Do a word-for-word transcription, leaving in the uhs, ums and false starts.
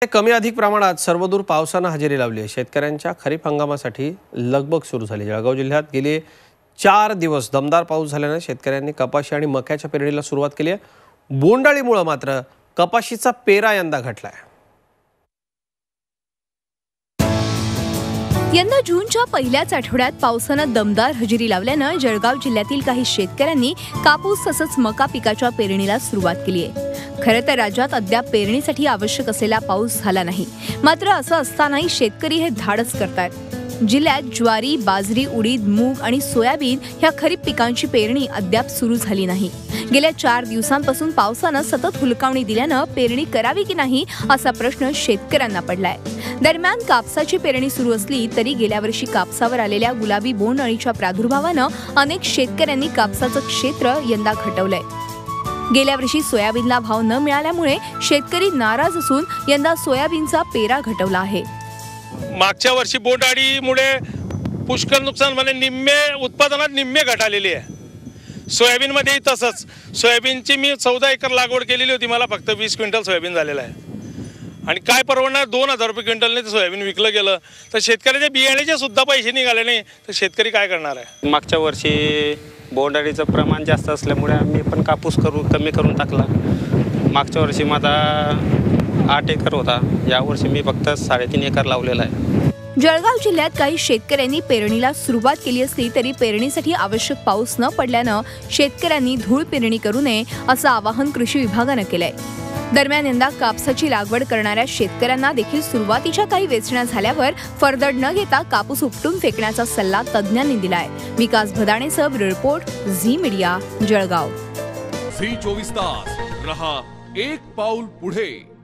कमी अधिक प्रमाणात सर्वदूर पावसानं हजेरी लावली आहे। शेतकऱ्यांच्या खरीप हंगामासाठी लगबग सुरू झाली। जळगाव जिल्ह्यात गेले चार दिवस दमदार पाऊस झाल्याने शेतकऱ्यांनी कपाशी आणि मक्याच्या पेरणीला सुरुवात केली आहे। बोंडाळीमुळे मात्र कपाशीचा पेरा यंदा घटलाय। यंदा जूनच्या पहिल्याच आठवड्यात पावसानं दमदार हजेरी लावल्यानं जळगाव जिल्ह्यातील काही शेतकऱ्यांनी कापूस तसंच मका पिकाच्या पेरणीला सुरुवात केली आहे। खरं तर राज्यात अद्याप पेरणीसाठी आवश्यक असलेला पाऊस झाला नाही, मात्र असं असतानाही शेतकरी हे धाडस करतायत। जिल्ह्यात ज्वारी, बाजरी, उडीद, मूग आणि सोयाबीन ह्या खरीप पिकांची पेरणी अद्याप सुरू झाली नाही। गेल्या चार दिवसांपासून पावसानं सतत हुलकावणी दिल्यानं पेरणी करावी की नाही असा प्रश्न शेतकऱ्यांना पडलाय। दरम्यान कापसाची पेरणी सुरू असली तरी गेल्या वर्षी कापसावर आलेल्या गुलाबी बोंडअळीच्या प्रादुर्भावानं अनेक शेतकऱ्यांनी कापसाचं क्षेत्र यंदा घटवलंय। गेल्या वर्षी सोयाबीनला भाव न मिळाल्यामुळे शेतकरी नाराज असून यंदा सोयाबीनचा पेरा घटवला आहे। मागच्या वर्षी बोंडअळीमुळे पुष्कळ नुकसान म्हणजे निम्मे उत्पादनात निम्मे घट आलेली आहे। सोयाबीनमध्ये तसंच सोयाबीनची मी चौदा एकर लागवड केलेली होती, मला फक्त वीस क्विंटल सोयाबीन झालेलं आहे आणि काय परवडणार, दोन हजार रुपये क्विंटलने ते सोयाबीन विकलं गेलं तर शेतकऱ्याच्या बियाण्याचे सुद्धा पैसे निघाले नाही तर शेतकरी काय करणार आहे। मागच्या वर्षी बोंडअळीचं प्रमाण जास्त असल्यामुळे आम्ही पण कापूस करू कमी करून टाकला। मागच्या वर्षी माझा आठ एकर होता, यावर्षी मी फक्त साडेतीन एकर लावलेला आहे। जळगाव जिल्ह्यात काही शेतकऱ्यांनी पेरणीला सुरुवात केली असली तरी पेरणीसाठी आवश्यक पाऊस न पडल्यानं शेतकऱ्यांनी धूळ पेरणी करू नये असं आवाहन कृषी विभागानं केलंय। दरम्यान यंदा कापसाची लागवड करणाऱ्या शेतकऱ्यांना देखील सुरुवातीच्या काही वेचण्या झाल्यावर फरदड न घेता कापूस उपटून फेकण्याचा सल्ला तज्ज्ञांनी दिलाय। विकास भदाणेसह bureau report, Zee media, Jalgaon. Zee चोवीस तास रहा एक पाऊल पुढे।